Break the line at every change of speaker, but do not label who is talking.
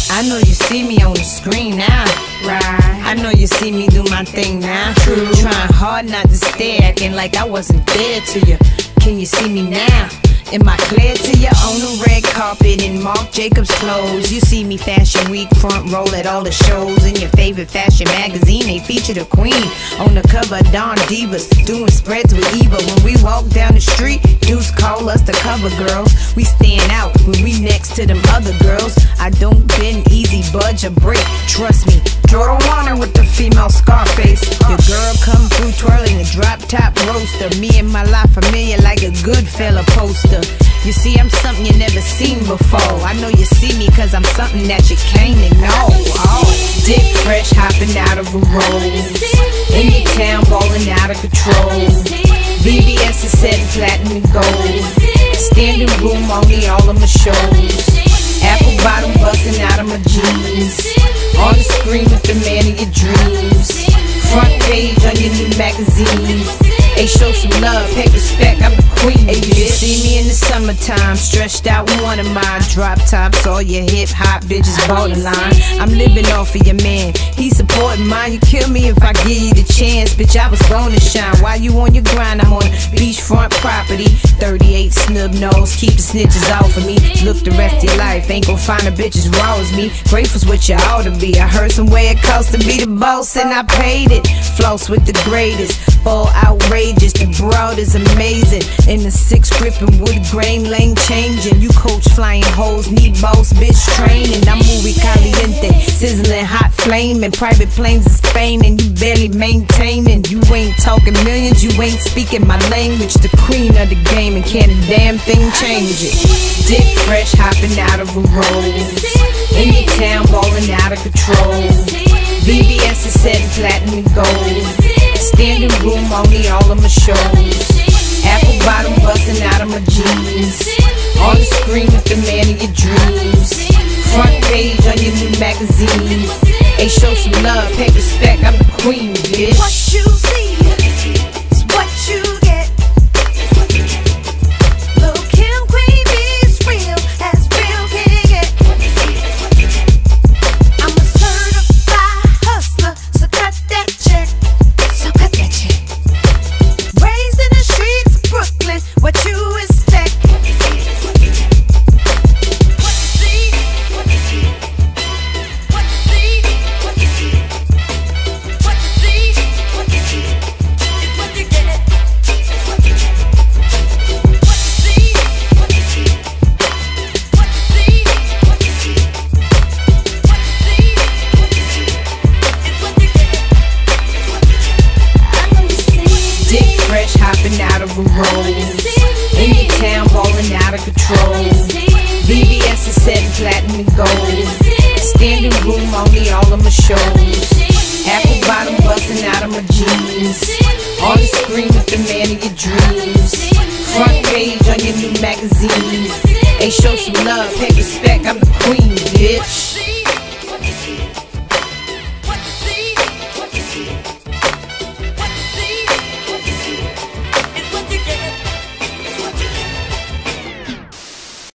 I know you see me on the screen now, right? I know you see me do my thing now. True. Trying hard not to stare, acting like I wasn't there to you. Can you see me now? Am I clear to you? On the red carpet in Marc Jacobs clothes. You see me Fashion Week front roll at all the shows. In your favorite fashion magazine, they feature the queen on the cover of Dawn Divas, doing spreads with Eva. When we walk down the street, dudes call us the cover girls. We stand out when we next to them other girls. I don't bend easy, budge or break, trust me. Draw the water with the female Scarface. Your girl come through twirling a drop top roaster. Me and my life familiar like a good fella poster. You see, I'm something you never seen before. I know you see me cause I'm something that you came to know. Oh, dick fresh hopping out of a rose. In your town ballin' out of control. VVS is setting platinum gold. Standing room only all of my shows. Apple bottom bustin' out of my jeans. On the screen with the man of your dreams. Front page on your new magazine. Hey, show some love, pay respect, I'm the queen. Hey, you see me in the summertime, stretched out with one of mine. Drop tops, all your hip hop bitches borderline. I'm living off of your man, he supporting mine. You kill me if I give you the chance, bitch, I was born to shine. While you on your grind, I'm on beachfront property. 38 snub nose, keep the snitches off of me. Look, the rest of your life, ain't gon' find a bitch as raw as me. Grateful's what you ought to be. I heard some way it costs to be the boss and I paid it. Floss with the greatest, all outrageous, the broad is amazing. In the 6 gripping wood grain, lane changing. You coach flying hoes, need boss bitch training. I'm movie caliente, sizzling hot flame. And private planes in Spain and you barely maintaining. You ain't talking millions, you ain't speaking my language. The queen of the game and can't a damn thing change it. Dick fresh hopping out of a rose. In your town ballin' out of control. VVS is setting platinum gold. Standing room only all of my shows. Apple bottom bustin' out of my jeans. On the screen with the man of your dreams. Front page on your new magazine. Hey, show some love, pay respect, I'm the queen, bitch.
What you see is what you get. Lil Kim queen is real, as real can get. I'm a certified hustler, so cut that check. So cut that check. Raised in the streets of Brooklyn, what you expect? What you see? What you see? What you see? What you see? What you see? What you see? It's what you get. What you see? What you see? What you see? What you see? What you see? What you see? It's what you get. I know you see.
Dick fresh hopping out of a rose. In your town ballin' out of control. VVS is setting platinum gold. Standing room only all of my shows. Apple bottom bustin' out of my jeans. On the screen with the man of your dreams. Front page on your new magazine. Hey, show some love, pay respect, I'm the queen, bitch.